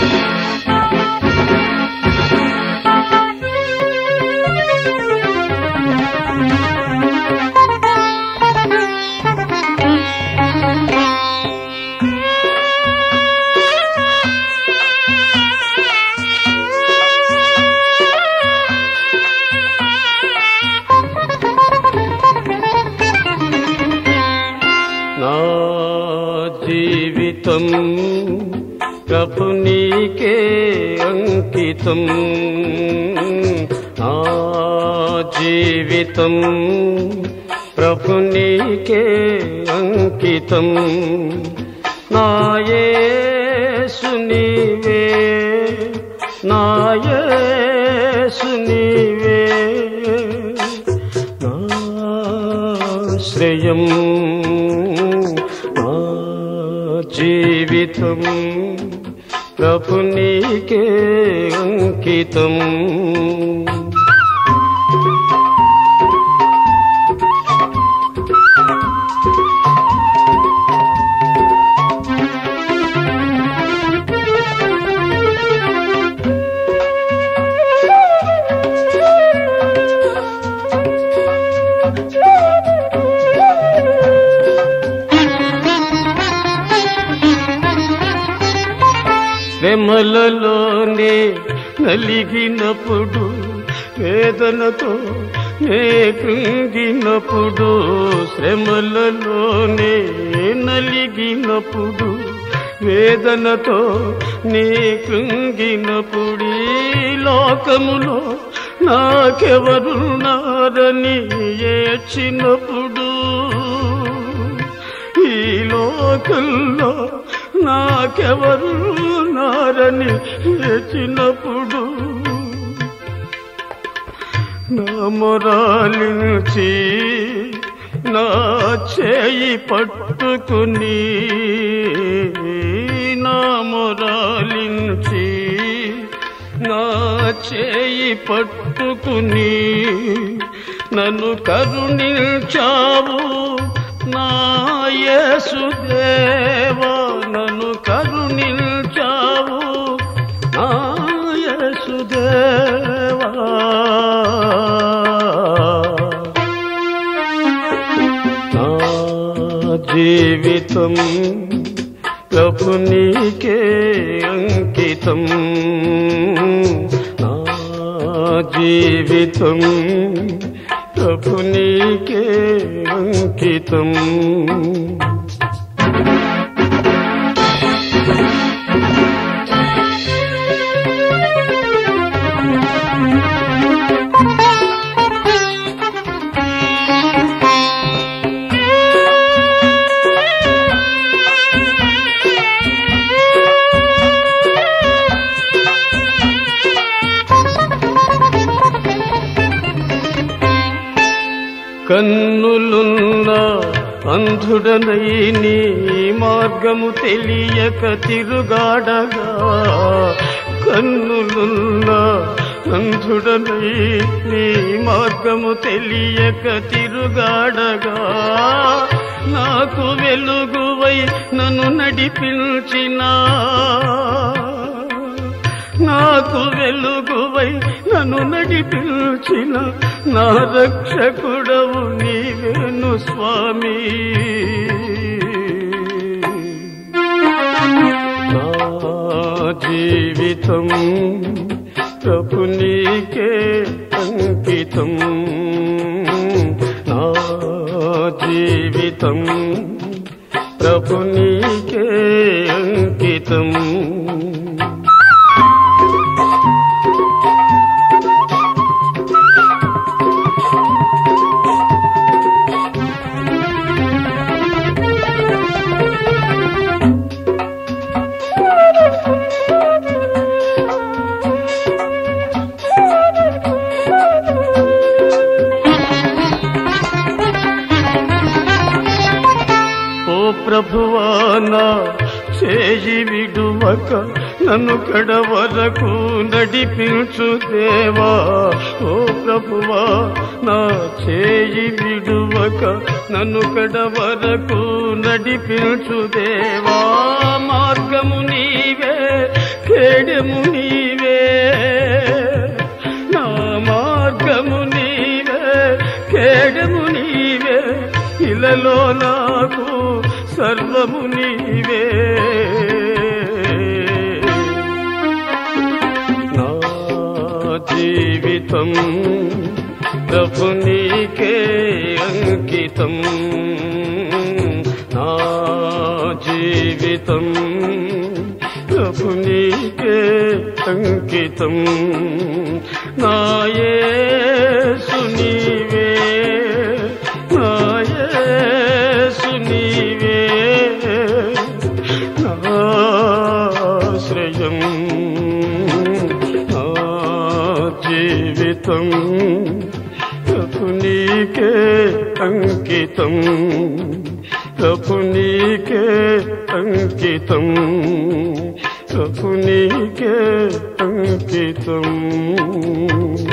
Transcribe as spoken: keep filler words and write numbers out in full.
జీవితం ప్రభు నీకే అంకితం ఆ జీవితం ప్రభు నీకే అంకితం నా యేసు నీవే నా యేసు నీవే నా శ్రేయం జీవితం ప్రభు నీకే అంకితం శ్రమలలోనే నలిగినప్పుడు వేదనతో నే కృంగినప్పుడు శ్రమలలోనే నలిగినప్పుడు వేదనతో నే కృంగినప్పుడు ఈ లోకములో నాకెవరున్నారని ఏడ్చినప్పుడు ఈ లోకంలో నాకెవరు నారని ఏడ్చినప్పుడు నా మొరాలించి నా చేయి పట్టుకుని నా మొరాలించి నా చేయి పట్టుకుని నన్ను కరుణించావు నా యేసుదేవా నన్ను కరుణించావు నా యేసుదేవా నా జీవితం ప్రభు నీకే అంకితం నా జీవితం ప్రభు నీకే అంకితం కన్నులున్న అంధుడనై నీ మార్గము తెలియక తిరుగాడగా కన్నులున్న అంధుడనై నీ మార్గము తెలియక తిరుగాడగా నాకు వెలుగువై నన్ను నడిపించినా నాకు వెలుగువై నన్ను నడిపించిన నా రక్షకుడవు నీవేను స్వామి నా జీవితం ప్రభు నీకే అంకితం నా జీవితం ప్రభు నీకే అంకితం ప్రభువా నా చేయి విడువక నన్ను కడవరకు నడిపించు దేవా ఓ ప్రభువా నా చేయి విడువక నన్ను కడవరకు నడిపించు దేవా మార్గము నీవే కేడము నీవే, నా మార్గము నీవే, కేడము నీవే, ఇలలో నాకు సర్వము నీవే. నా జీవితం ప్రభు నీకే అంకితం, నా జీవితం ప్రభు నీకే అంకితం. నా యేసు నీవే, నా యేసు నీవే, నా ఆశ్రయం, నా జీవితం ప్రభు నీకే అంకితం, ప్రభు నీకే అంకితం, ప్రభు నీకే అంకితం.